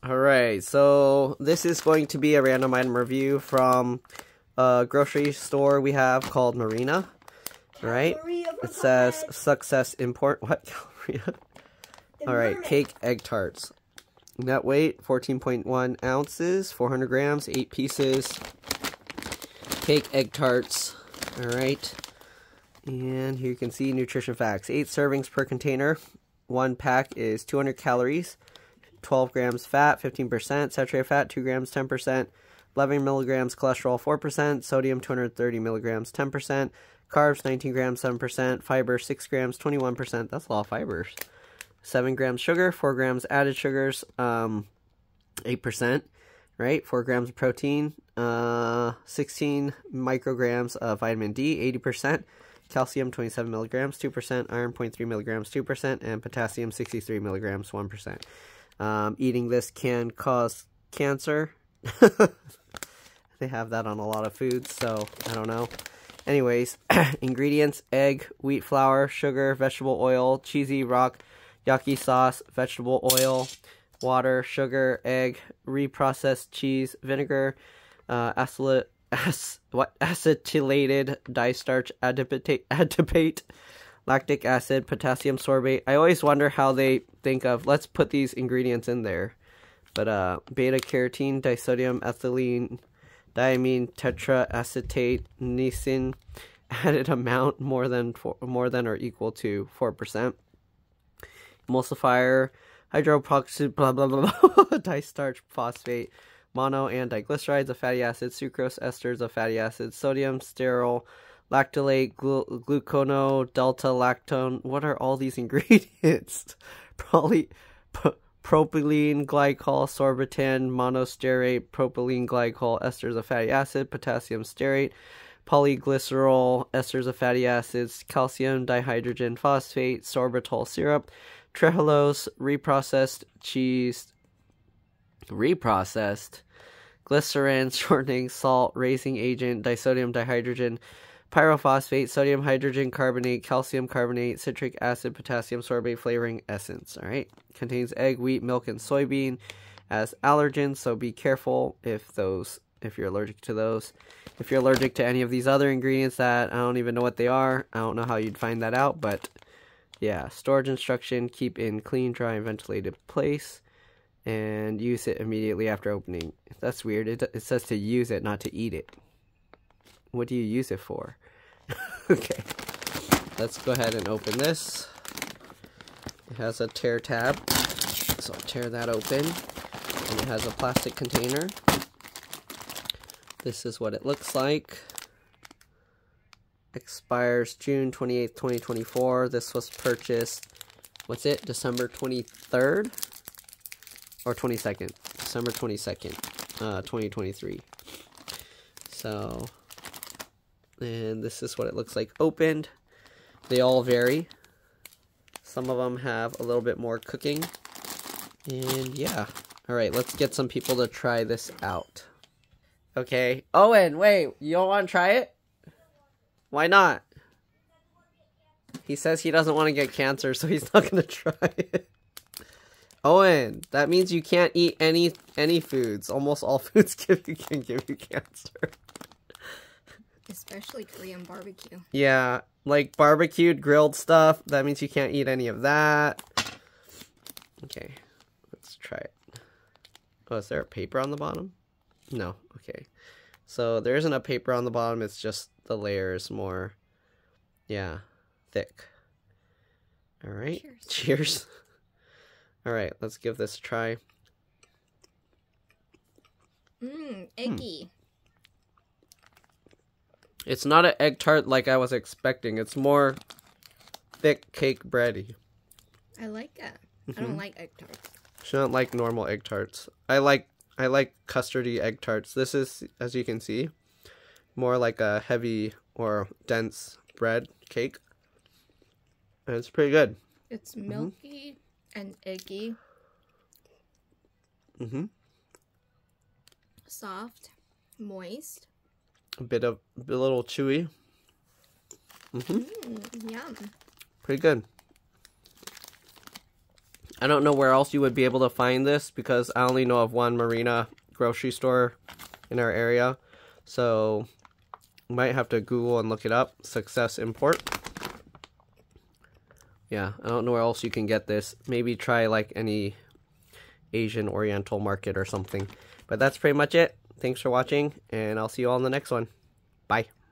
Alright, so this is going to be a random item review from a grocery store we have called Marina. Alright, it says Success Import. What? Galleria? Alright, cake egg tarts. Net weight 14.1 ounces, 400 grams, 8 pieces. Cake egg tarts. Alright, and here you can see nutrition facts. 8 servings per container. One pack is 200 calories. 12 grams fat, 15%, saturated fat, 2 grams, 10%, 11 milligrams cholesterol, 4%, sodium, 230 milligrams, 10%, carbs, 19 grams, 7%, fiber, 6 grams, 21%, that's a lot of fibers, 7 grams sugar, 4 grams added sugars, 8%, right, 4 grams of protein, 16 micrograms of vitamin D, 80%, calcium, 27 milligrams, 2%, iron, 0.3 milligrams, 2%, and potassium, 63 milligrams, 1%. Eating this can cause cancer. They have that on a lot of foods, so I don't know. Anyways, ingredients: egg, wheat flour, sugar, vegetable oil, cheesy rock, yaki sauce, vegetable oil, water, sugar, egg, reprocessed cheese, vinegar, acetylated distarch adipate, lactic acid, potassium sorbate. I always wonder how they think of, let's put these ingredients in there. But beta-carotene, disodium ethylene, diamine, tetraacetate, niacin, added amount more than or equal to 4%. Emulsifier, hydroperoxide, blah blah blah, distarch phosphate, mono and diglycerides of fatty acids, sucrose, esters of fatty acids, sodium, sterol, lactylate, glucono, delta lactone. What are all these ingredients? Propylene glycol, sorbitan, monostearate, propylene glycol, esters of fatty acid, potassium stearate, polyglycerol, esters of fatty acids, calcium dihydrogen phosphate, sorbitol syrup, trehalose, reprocessed cheese, glycerin, shortening, salt, raising agent, disodium dihydrogen, pyrophosphate, sodium hydrogen carbonate, calcium carbonate, citric acid, potassium sorbate, flavoring essence. All right, contains egg, wheat, milk, and soybean as allergens. So be careful if you're allergic to those. If you're allergic to any of these other ingredients that I don't even know what they are, I don't know how you'd find that out. But yeah, storage instruction: keep in clean, dry, and ventilated place, and use it immediately after opening. That's weird. It says to use it, not to eat it. What do you use it for? Okay, let's go ahead and open this. It has a tear tab, so I'll tear that open. And it has a plastic container. This is what it looks like. Expires June 28th, 2024. This was purchased, December 23rd? Or 22nd? December 22nd, 2023. So, and this is what it looks like opened. They all vary. Some of them have a little bit more cooking. And yeah. Alright, let's get some people to try this out. Okay. Owen, wait. You don't want to try it? Why not? He says he doesn't want to get cancer, so he's not going to try it. Owen, that means you can't eat any foods. Almost all foods can give you cancer. Especially Korean barbecue. Yeah, like barbecued, grilled stuff. That means you can't eat any of that. Okay, let's try it. Oh, is there a paper on the bottom? No, okay. So there isn't a paper on the bottom. It's just the layer is more, yeah, thick. All right, cheers. Cheers. All right, let's give this a try. Eggy. It's not an egg tart like I was expecting. It's more thick cake bready. I like that. I don't like egg tarts. She don't like normal egg tarts. I like custardy egg tarts. This is, as you can see, more like a heavy or dense bread cake. And it's pretty good. It's milky and eggy. Soft, moist. A little chewy. Yum. Pretty good. I don't know where else you would be able to find this because I only know of one Marina grocery store in our area. So you might have to Google and look it up. Success Import. Yeah, I don't know where else you can get this. Maybe try like any Asian Oriental market or something. But that's pretty much it. Thanks for watching, and I'll see you all in the next one. Bye.